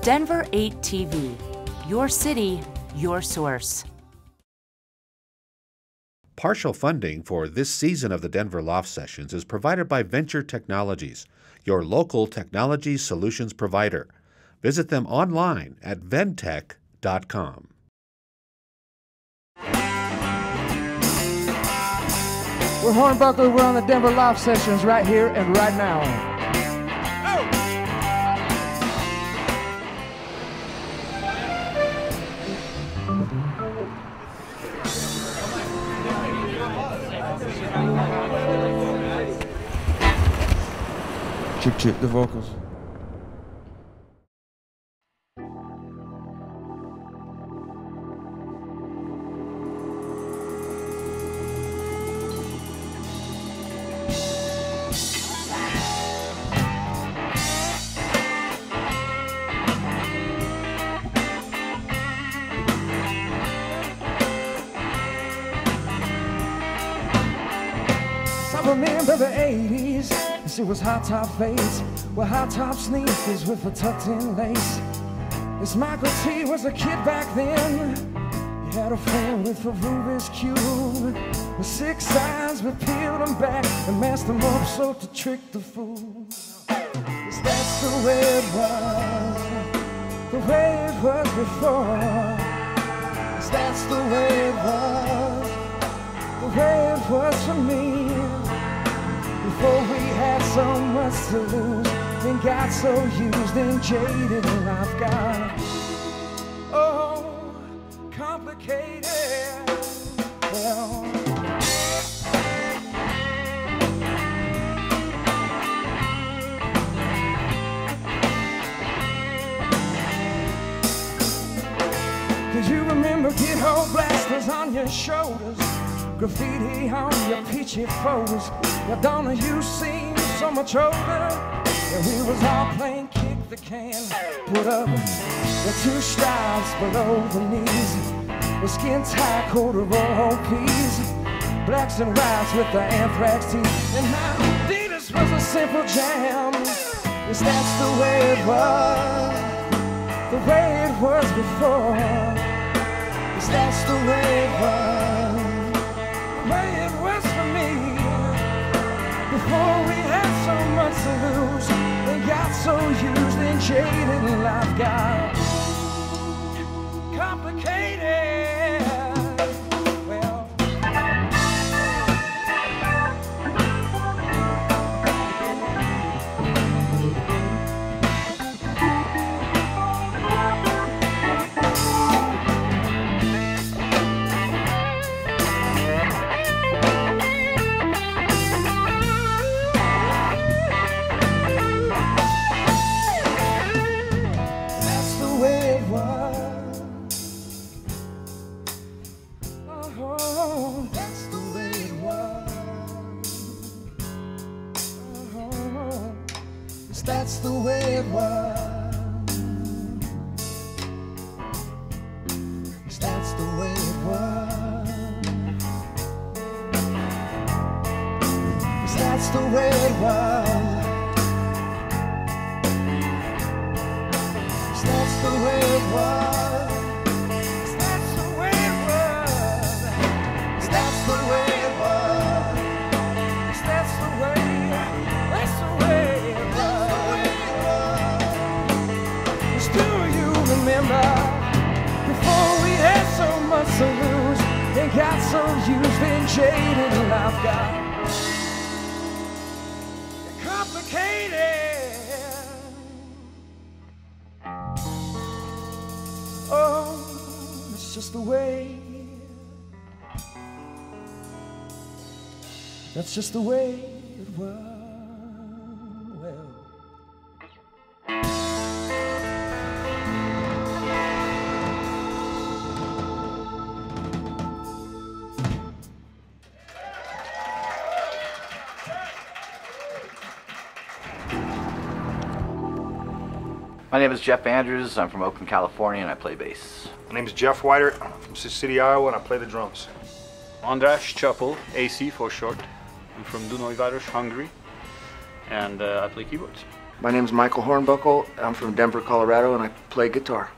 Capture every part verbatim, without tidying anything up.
Denver eight T V. Your city, your source. Partial funding for this season of the Denver Loft Sessions is provided by Venture Technologies, your local technology solutions provider. Visit them online at ventech dot com. We're Hornbuckle. We're on the Denver Loft Sessions right here and right now. Check, check the vocals. I remember the eighties. It was high top fades with high top sneakers with a tucked in lace. This Michael T was a kid back then. He had a friend with a Rubik's Cube with six eyes, but peeled them back and masked them up so to trick the fool. Yes, that's the way it was, the way it was before. Yes, that's the way it was, the way it was for me. Before we had so much to lose, and got so used and jaded, and I've got oh, complicated. Well, do you remember get-hole blasters on your shoulders? Graffiti on your peachy photos. Your Donna, you seem so much older. And we was all playing kick the can. Put up the two stripes below the knees. The skin tight coat of all peas. Blacks and whites with the anthrax teeth. And my Adidas was a simple jam. Yes, that's the way it was, the way it was before. Yes, that's the way it was, the way it was for me. Before we had so much to lose, and got so used and jaded, and life got complicated. Well, that's the way it was. That's the way it was. That's the way it was. That's the way it was. That's the way it was. That's the way it was. That's the way. That's the way. Remember, before we had so much to lose, and got so used and jaded, and I've got complicated. Oh, it's just the way. That's just the way it was. Well. My name is Jeff Andrews. I'm from Oakland, California, and I play bass. My name is Jeff Whiter. I'm from Sioux City, Iowa, and I play the drums. András Csapel, A C for short. I'm from Dunajváros, Hungary, and uh, I play keyboards. My name is Michael Hornbuckle. I'm from Denver, Colorado, and I play guitar.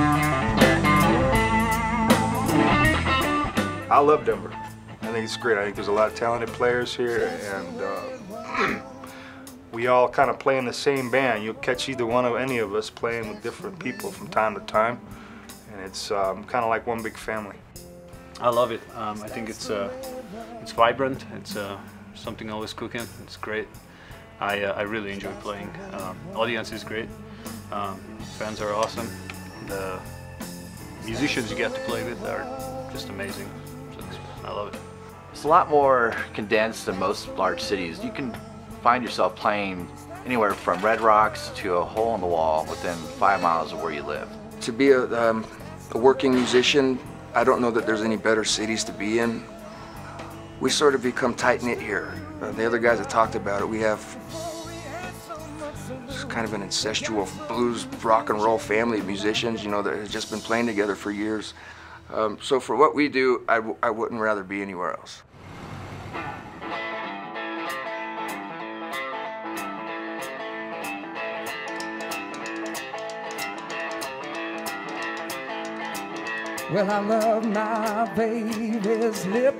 I love Denver. I think it's great. I think there's a lot of talented players here, and uh, we all kind of play in the same band. You'll catch either one of any of us playing with different people from time to time, and it's um, kind of like one big family. I love it. Um, I think it's uh, it's vibrant. It's uh, something always cooking. It's great. I uh, I really enjoy playing. Um, audience is great. Um, fans are awesome. The musicians you get to play with are just amazing. So it's, I love it. It's a lot more condensed than most large cities. You can find yourself playing anywhere from Red Rocks to a hole in the wall within five miles of where you live. To be a, um, a working musician, I don't know that there's any better cities to be in. We sort of become tight-knit here. Uh, the other guys that talked about it, we have kind of an incestual blues, rock and roll family of musicians, you know, that has just been playing together for years. Um, so for what we do, I, w I wouldn't rather be anywhere else. Well, I love my baby's lip.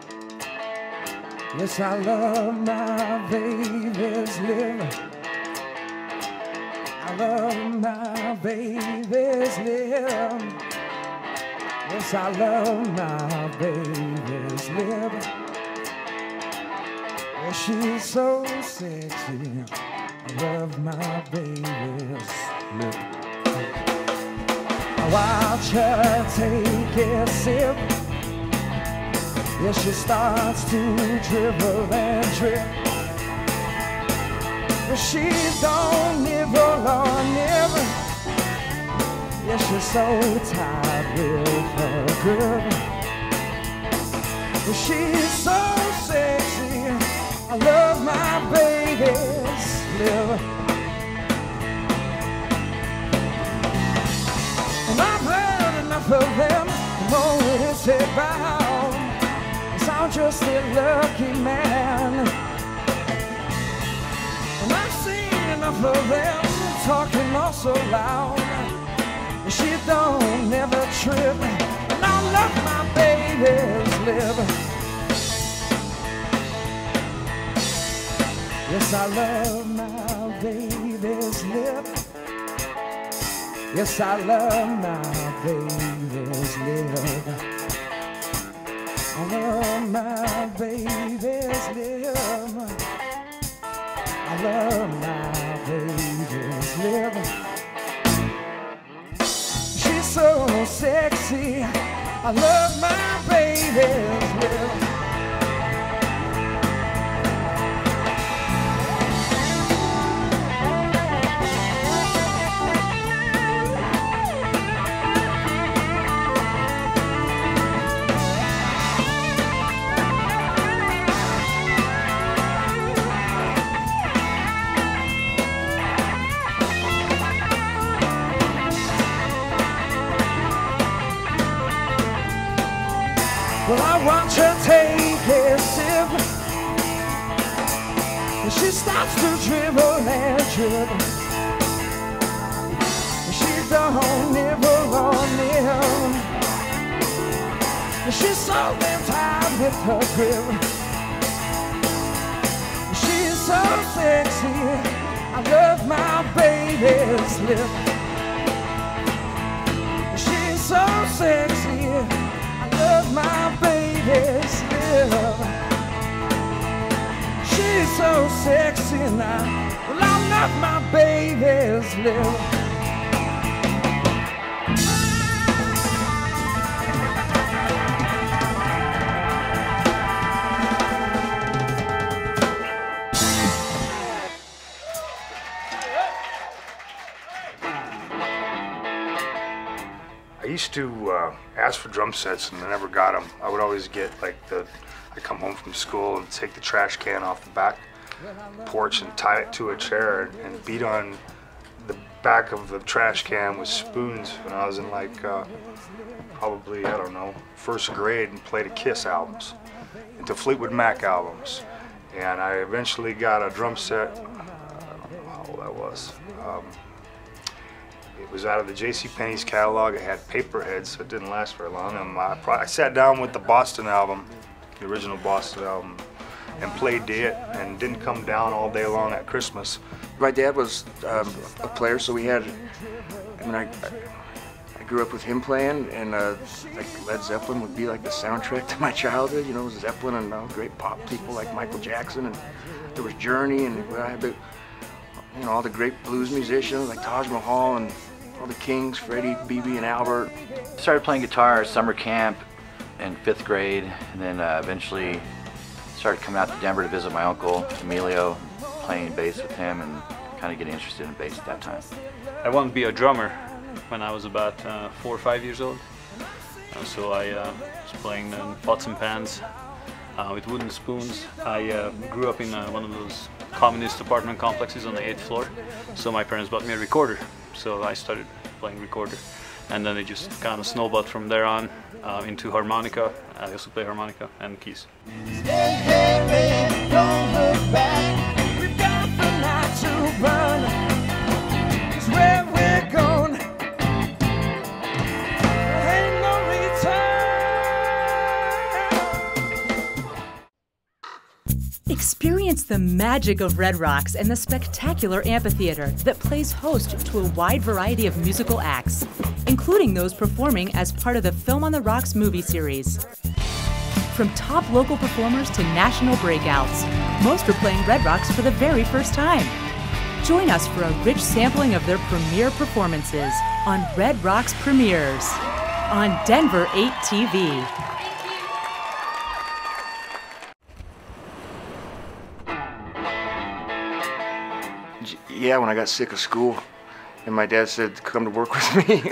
Yes, I love my baby's lip. I love my baby's lip. Yes, I love my baby's lip. Well, she's so sexy. I love my baby's lip. I watch her take a sip. Yes, she starts to dribble and drip. But she don't nibble or nibble. Yes, she's so tired with her grip. But she's so sexy. I love my baby's lip. And I've heard enough of them to know what it's about. Cause I'm just a lucky man. And I've seen enough of them talking all so loud. And she don't never trip. And I love my baby's lip. Yes, I love my baby's lip. Yes, I love my baby's lip. I love my baby's lip. I love my baby's lip. She's so sexy. I love my baby's lip. Well, I watch her take a sip. And she starts to dribble and drip. And she don't nibble or nibble. And she's so damn tired with her grip. And she's so sexy. I love my baby's lip. And she's so sexy. I love my baby's lip. She's so sexy now. Well, I love my baby's lip. I used to uh, ask for drum sets and I never got them. I would always get like the, I'd come home from school and take the trash can off the back porch and tie it to a chair and, and beat on the back of the trash can with spoons when I was in like uh, probably, I don't know, first grade, and played the Kiss albums and the Fleetwood Mac albums. And I eventually got a drum set, uh, how old I was. Um, it was out of the J C Penney's catalog. It had paper heads, so it didn't last very long. And I, I sat down with the Boston album, the original Boston album, and played it, and didn't come down all day long at Christmas. My dad was um, a player, so we had, I mean, I, I grew up with him playing, and uh, like Led Zeppelin would be like the soundtrack to my childhood. You know, it was Zeppelin and uh, great pop people like Michael Jackson, and there was Journey, and I had the, you know, all the great blues musicians like Taj Mahal and all the Kings, Freddie, B B, and Albert. Started playing guitar at summer camp in fifth grade, and then uh, eventually started coming out to Denver to visit my uncle, Emilio, playing bass with him and kind of getting interested in bass at that time. I wanted to be a drummer when I was about uh, four or five years old. Uh, so I uh, was playing in pots and pans uh, with wooden spoons. I uh, grew up in uh, one of those communist apartment complexes on the eighth floor. So my parents bought me a recorder. So I started playing recorder. And then it just kind of snowballed from there on uh, into harmonica. I also play harmonica and keys. Hey, hey, baby, don't look back. We've got the night to burn. It's where we're going. There ain't no return. Experience the magic of Red Rocks and the spectacular amphitheater that plays host to a wide variety of musical acts, including those performing as part of the Film on the Rocks movie series. From top local performers to national breakouts, most are playing Red Rocks for the very first time. Join us for a rich sampling of their premiere performances on Red Rocks Premieres on Denver eight T V. Yeah, when I got sick of school, and my dad said, come to work with me.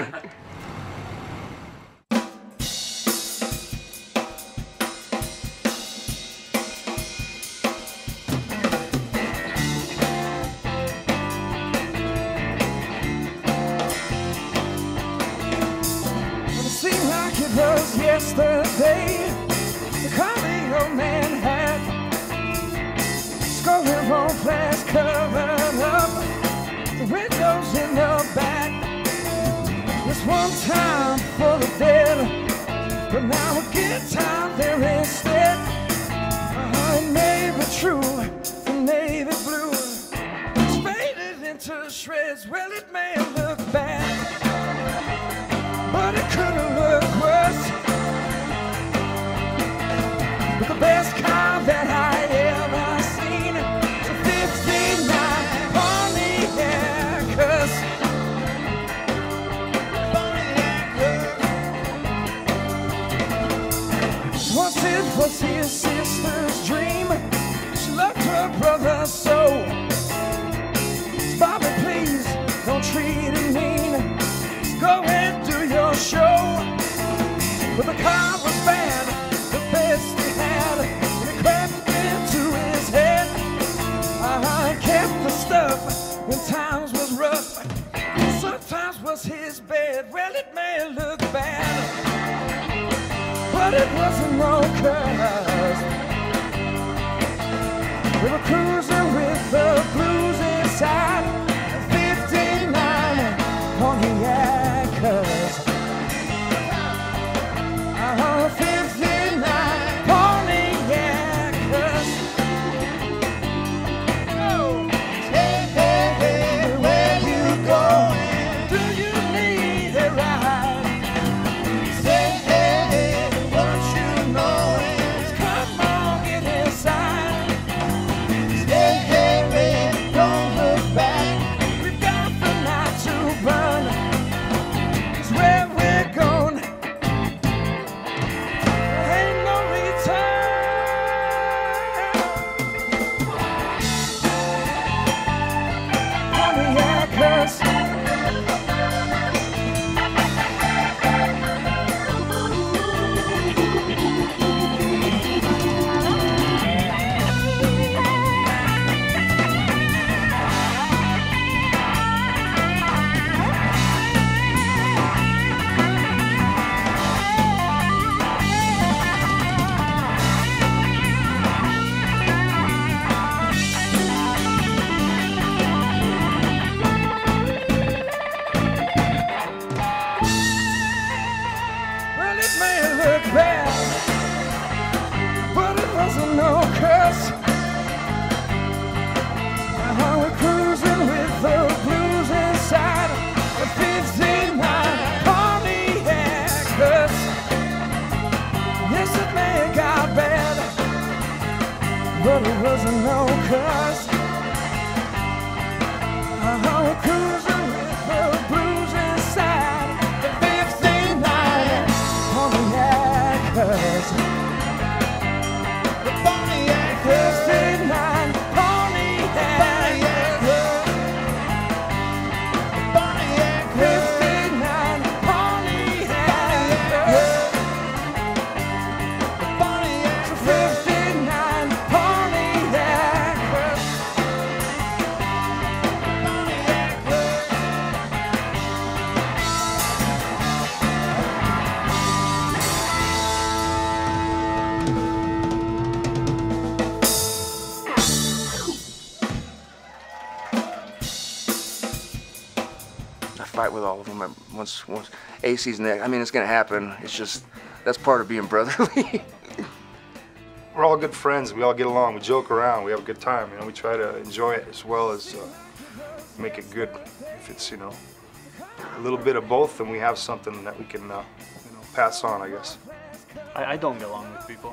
It seemed like it was yesterday. The car the old man had, scoring on flash covered up, the windows in the back. This one time for the dead, but now a good time there instead. Uh, it may be true, the navy blue, it's faded into shreds. Well, it may look bad, but it couldn't look worse. But the best car that I ever seen is a fifty-nine Pontiac Curse. Once it was his sister's dream, she loved her brother so. Bobby, please don't treat him mean. Go and do your show. But the car was bad, the best he had, and it crept into his head. I kept the stuff when times was rough. Sometimes was his bed. Well, it may look bad, but it wasn't no curse. We were cruising with the blues inside a fifty-nine Pontiac Curse. Uh, fifty-nine Pontiac Curse. Oh. Hey, hey, hey, where you going? Do you need a ride? Say, hey, hey, what you know is come on, get inside. Hey, doesn't know, 'cause I'm cruising with the blues inside the fifty-nine Pontiac, 'cause the Pontiac fifty-nine Pontiac, Pontiac fifty-nine Pontiac, Pontiac fifty-nine Pontiac. I fight with all of them. I, once, once A C's next, I mean, it's gonna happen. It's just, that's part of being brotherly. We're all good friends. We all get along. We joke around. We have a good time. You know, we try to enjoy it as well as uh, make it good. If it's, you know, a little bit of both, then we have something that we can, uh, you know, pass on, I guess. I, I don't get along with people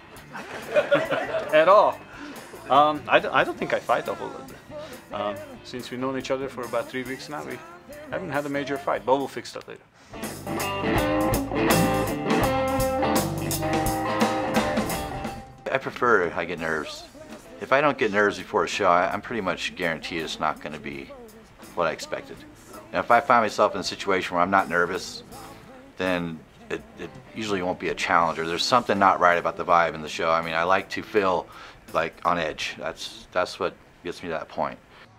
at all. Um, I, don't, I don't think I fight a whole lot. Um, since we've known each other for about three weeks now, we haven't had a major fight, but we'll fix that later. I prefer I get nerves. If I don't get nerves before a show, I, I'm pretty much guaranteed it's not going to be what I expected. And if I find myself in a situation where I'm not nervous, then it, it usually won't be a challenge, or there's something not right about the vibe in the show. I mean, I like to feel like on edge. That's, that's what gets me to that point.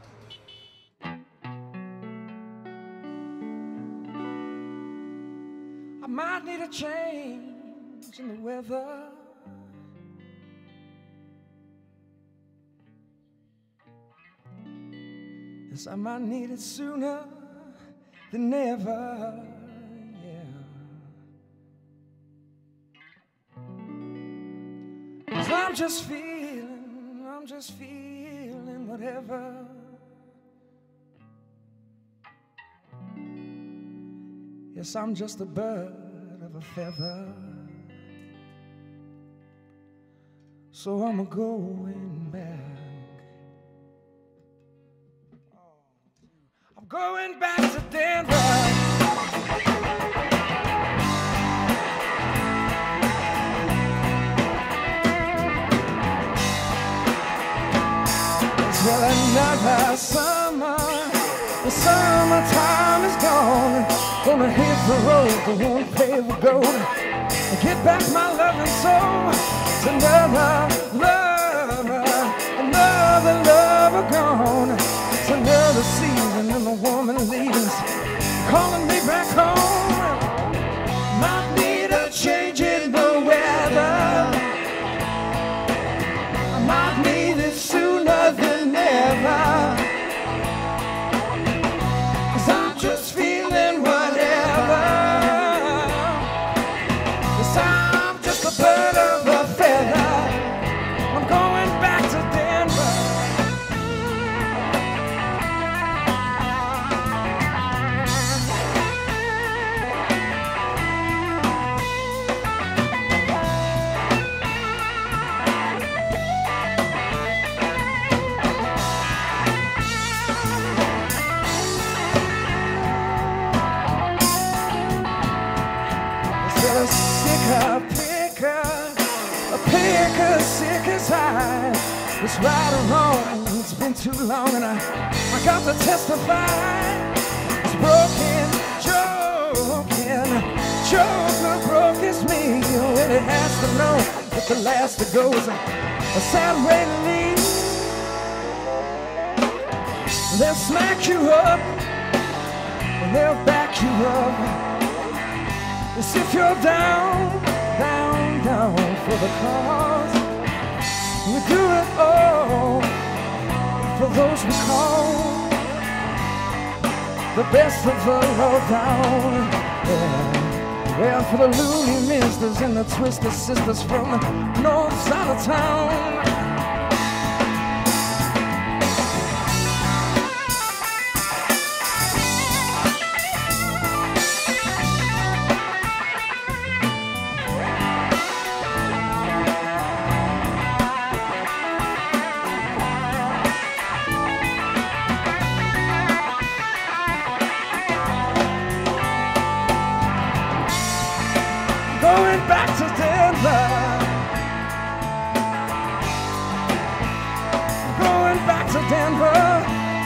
I might need a change in the weather. Yes, I might need it sooner than never, yeah. 'Cause I'm just feeling, I'm just feeling whatever. Yes, I'm just a bird of a feather. So I'm a-going back. I'm going back to Denver. Till another summer, the summertime is gone. Gonna hit the road, the one paved with gold, and get back my loving soul. It's another lover, another lover gone. It's another season and the woman leaves, calling me back home. Might need a change in the weather. I might need it sooner than ever. 'Cause I'm just feeling whatever. 'Cause I'm just a bird of a feather. I'm going back to Denver. A sicker picker, a picker sick as I. It's right or wrong, it's been too long, and I, I got to testify. It's broken, joking, joker broke his me. Well, it has to know that the last that goes a sad way to leave. They'll smack you up, and they'll back you up. As if you're down, down, down for the cause. We do it all for those we call the best of the lowdown. Yeah. Well, for the loony misters and the twisted sisters from the north side of town. to Denver.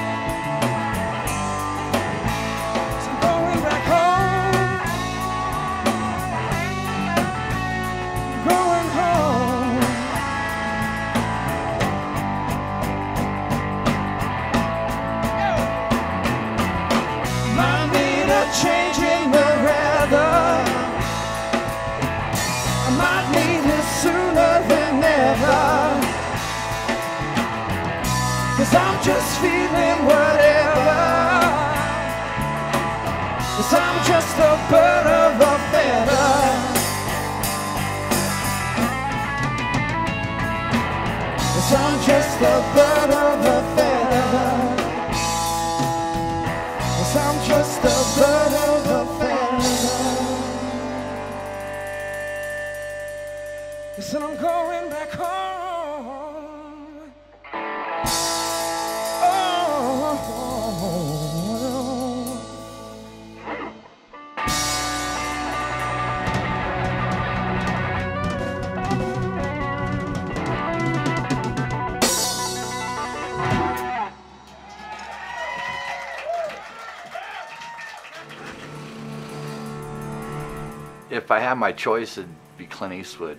So I'm going back home. Going home. Might need a change in the weather. I might need it sooner than ever. Cause I'm just feeling whatever. Cause I'm just a bird of a feather. Cause I'm just a bird of a feather. Cause I'm just a bird of a feather. Cause I'm going back home. If I had my choice, it'd be Clint Eastwood.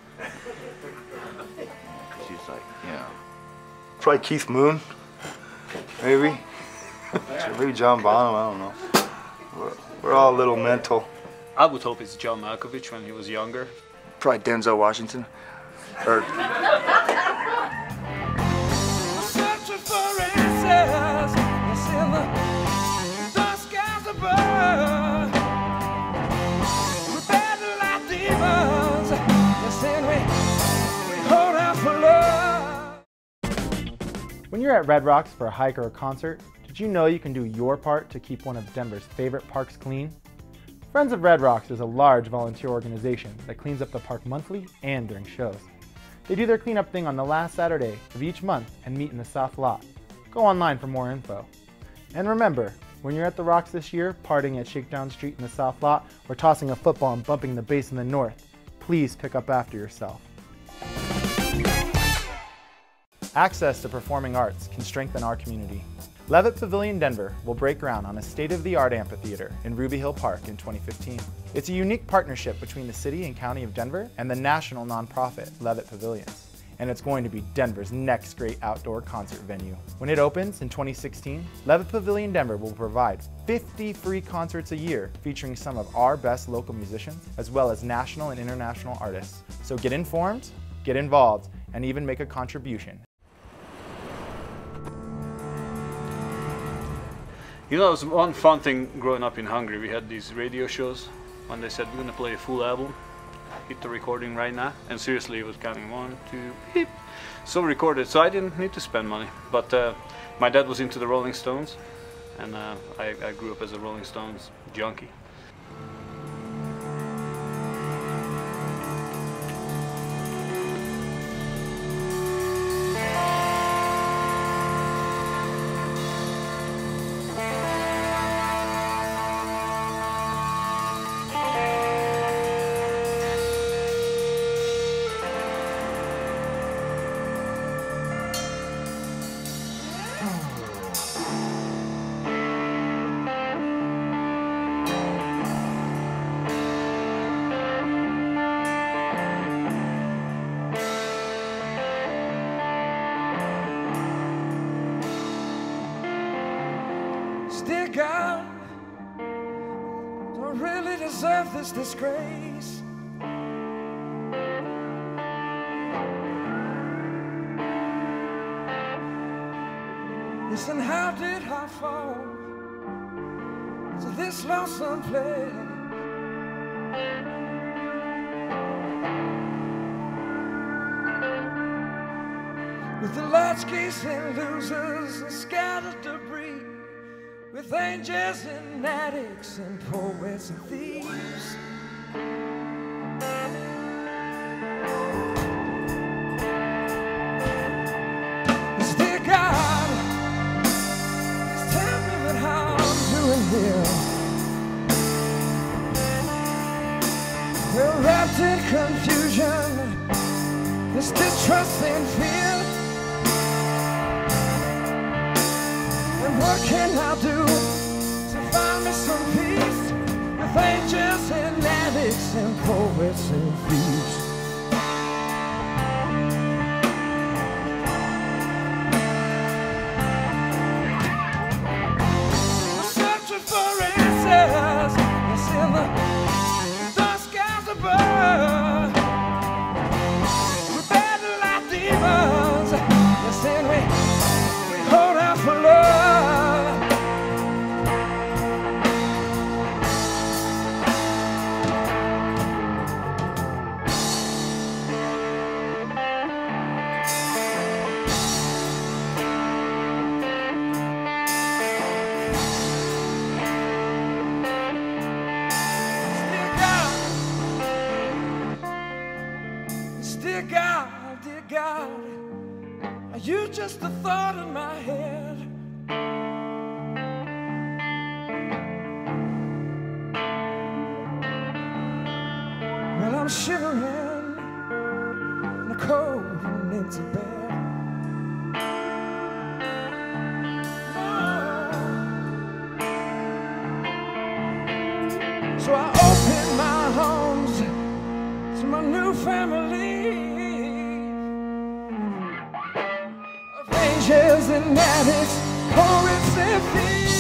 She's like, you know. Probably Keith Moon, maybe. Maybe John Bonham, I don't know. We're, we're all a little mental. I would hope it's John Malkovich when he was younger. Probably Denzel Washington. Or Searching for answers. Yes, in the dark skies above. We're battle like demons. Yes, and we, we hold out for love. When you're at Red Rocks for a hike or a concert, did you know you can do your part to keep one of Denver's favorite parks clean? Friends of Red Rocks is a large volunteer organization that cleans up the park monthly and during shows. They do their cleanup thing on the last Saturday of each month and meet in the South Lot. Go online for more info. And remember, when you're at the Rocks this year, partying at Shakedown Street in the South Lot, or tossing a football and bumping the bass in the North, please pick up after yourself. Access to performing arts can strengthen our community. Levitt Pavilion Denver will break ground on a state-of-the-art amphitheater in Ruby Hill Park in twenty fifteen. It's a unique partnership between the City and County of Denver and the national nonprofit Levitt Pavilions. And it's going to be Denver's next great outdoor concert venue. When it opens in twenty sixteen, Levitt Pavilion Denver will provide fifty free concerts a year featuring some of our best local musicians as well as national and international artists. So get informed, get involved, and even make a contribution. You know, it was one fun thing growing up in Hungary. We had these radio shows when they said we're gonna play a full album. Hit the recording right now, and seriously, it was counting one, two, beep. So recorded. So I didn't need to spend money. But uh, my dad was into the Rolling Stones, and uh, I, I grew up as a Rolling Stones junkie. Dear God, don't really deserve this disgrace. Listen, how did I fall to this lonesome place? With the latchkeys and losers and scattered debris, with angels and addicts and poets and thieves. Dear God, just tell me what I'm doing here. We're wrapped in confusion, this distrust and fear. And what can I do to find me some peace with angels and addicts and poets and thieves? I'm searching for answers. It's in the dark skies above. We battle like demons. Yes, and we, we hold out for love. Dear God, dear God, are you just a thought in my head? Well, I'm shivering in a cold and empty bed. Oh. So I open my arms to my new family of angels and addicts, poets and thieves.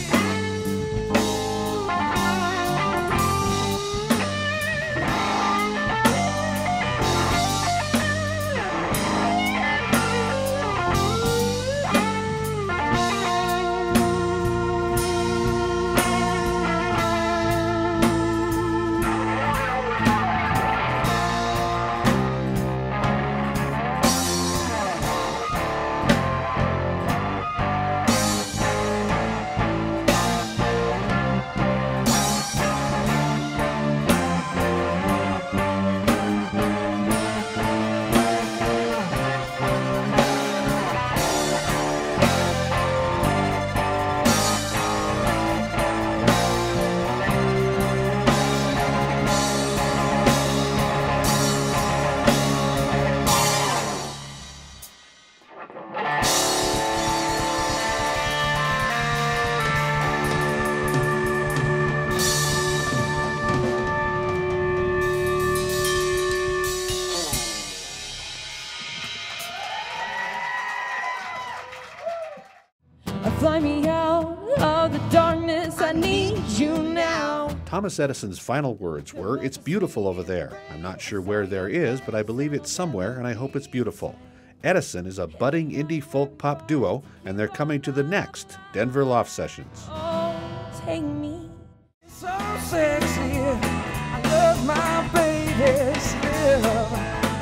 Fly me out of the darkness, I need you now. Thomas Edison's final words were, "It's beautiful over there. I'm not sure where there is, but I believe it's somewhere, and I hope it's beautiful." Edison is a budding indie folk pop duo, and they're coming to the next Denver Loft Sessions. Oh, take me. So sexy, I love my baby's love.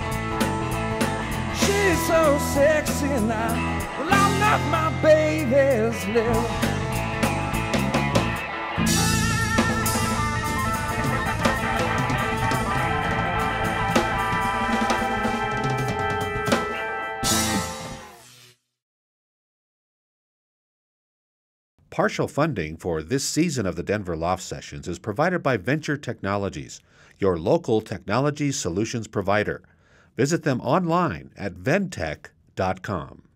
She's so sexy now. Well, I love my baby's love. Partial funding for this season of the Denver Loft Sessions is provided by Venture Technologies, your local technology solutions provider. Visit them online at ventech dot com.